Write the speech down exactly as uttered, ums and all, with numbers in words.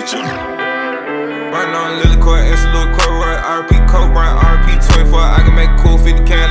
Right now, Lily Court, Esther Louis Court, R P Coke, right? R P twenty-four, I can make cool fifty K.